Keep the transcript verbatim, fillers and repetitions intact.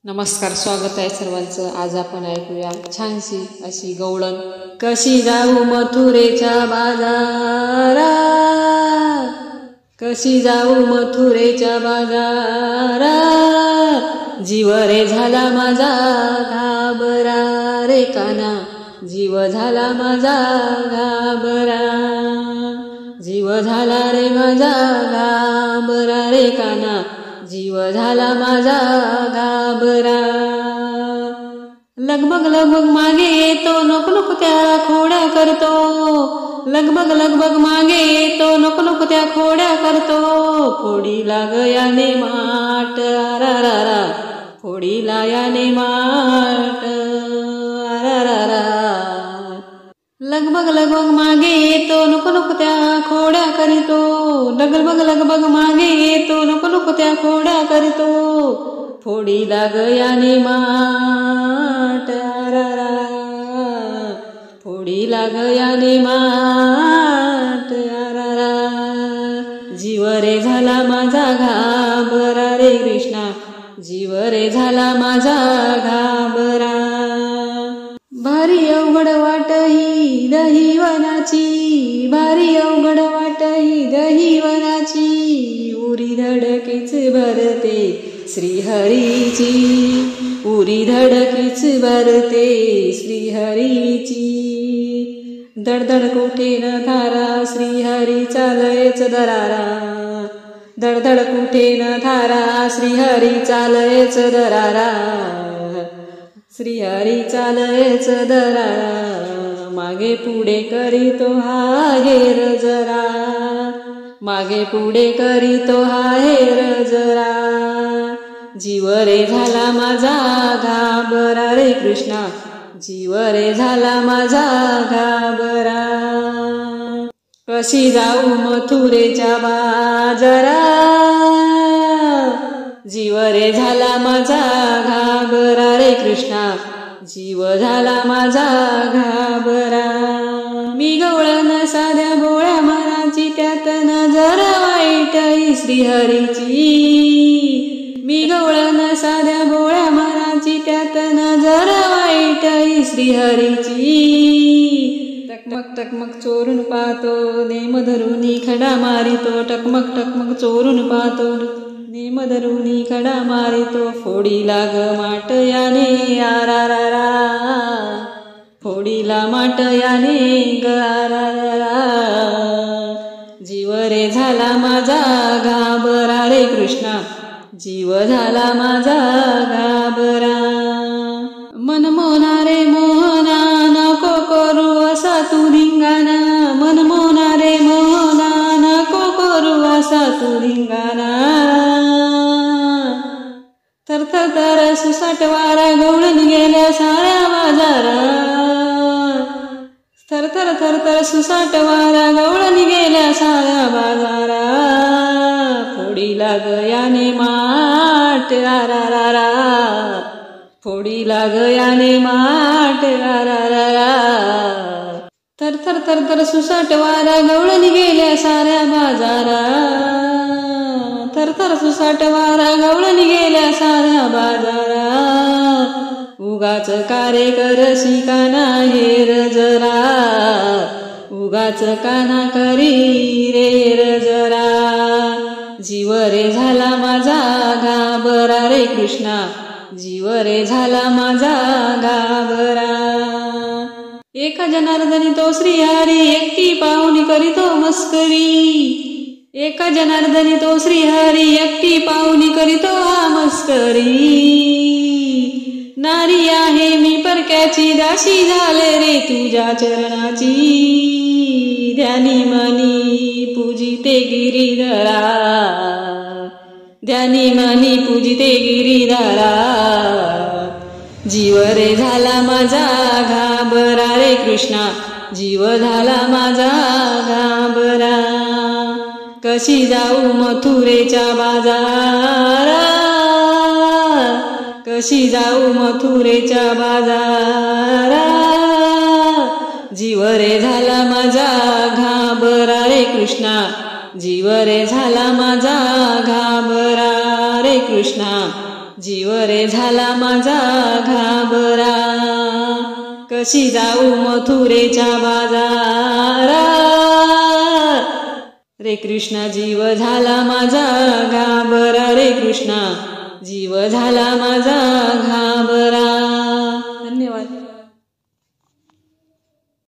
नमस्कार, स्वागत आहे सर्वांचं. आज आपण ऐकूया छानशी अशी गवळण. कशी जाऊ मथुरेच्या बाजारात, कशी जाऊ मथुरेच्या बाजारात, जीव रे झाला माझा घाबरा रे काना, जीव झाला माझा घाबरा, जीव झाला रे माझा घाबरा रे काना, जीव झाला माझा घाबरा. लगबग लगबग मागे येतो, नको नको त्या खोड्या करतो, लगबग लगबग मागे येतो, नको नको त्या खोड्या करतो, फोडीला गयाने माट आरारारा, फोडीला याने माट आरारारा. लगबग लगबग मागे येतो, नको नको त्या खोड्या करीतो, लगबग लगबग मागे येतो, नको नको त्या खोड्या करीतो, फोडीला गयाने माट आरारा, फोडीला गयाने माट आरारा. जीव रे झाला माझा घाबरा रे कृष्णा, जीव रे झाला माझा घाबरा. भारी अवघड वाट ही दहीवनाची, भारी अवघड वाट ही दहीवनाची, उरी धडकीच भरते श्रीहरीची, उरी धडकीच भरते श्रीहरीची. दडदड कुठे न धारा, श्रीहरी चालयच दरारा, दडदड कुठे न धारा, श्रीहरी चालयच दरारा, श्रीहरी चालयच दरारा. मागे पुढे करीतो हा हेर जरा, मागे पुढे करीतो हा हेर जरा. जीव रे झाला माझा घाबरा रे कृष्णा, जीव रे झाला माझा घाबरा. कशी जाऊ मथुरेच्या बाजारा, जीव रे झाला माझा घाबरा रे कृष्णा, जीव झाला माझा घाबरा. मी गवळण साध्या भोळ्या मनाची, त्यात नजर वाईट ही श्रीहरीची, मी गवळण साध्या भोळ्या मनाची, त्यात नजर वाईट ही श्रीहरीची. टकमक टकमक चोरून पाहतो, नेम धरुनी खडा मारितो, टकमक टकमक चोरून पाहतो, नेम धरुनी खडा मारितो, फोडीला ग माट याने आरारारा, फोडीला माट याने ग आरारारा. जीव रे झाला माझा घाबरा रे कृष्णा, जीव झाला माझा घाबरा. मन मोना रे मोहना, नको करू असा तू धिंगाणा, मन मोना रे मोहना, नको करू असा तू धिंगाणा. थर थर थर सुसाट वारा गवळण गेल्या साऱ्या बाजारा, थर थर थर थर सुसाट वारा गवळण गेल्या साऱ्या बाजारा, फोडीला गयाने माट आरारारा, फोडीला गयाने माट आरारारा. थर थर थर थर सुसाट वारा गवळण गेल्या साऱ्या बाजारा, थर थर सुसाट वारा गवळण गेल्या साऱ्या बाजारा. उगाच कारे करशी काना हेर जरा, उगाच काना करी रेर जरा. जीव रे झाला माझा घाबरा रे कृष्णा, जीव रे झाला माझा घाबरा. एका जनार्दनी तो श्रीहरी, एकटी पाहुणी करीतो मस्करी, एका जनार्दनी तो श्रीहरी, एकटी पाहुणी करीतो हा मस्करी. नारी आहे मी परक्याची, दासी झाले रे तुझ्या चरणाची, ध्यानी मनी पूजिते गिरीधरा, ध्यानी मनी पूजिते गिरीधरा. जीव रे झाला माझा घाबरा रे कृष्णा, जीव झाला माझा घाबरा. कशी जाऊ मथुरेच्या बाजारा, कशी जाऊ मथुरेच्या बाजारा, जीव रे झाला माझा घाबरा रे कृष्णा, जीव रे झाला माझा घाबरा रे कृष्णा, जीव रे झाला माझा घाबरा, कशी जाऊ मथुरेच्या बाजारा, रे कृष्णा जीव झाला माझा घाबरा, रे कृष्णा जीव झाला माझा घाबरा.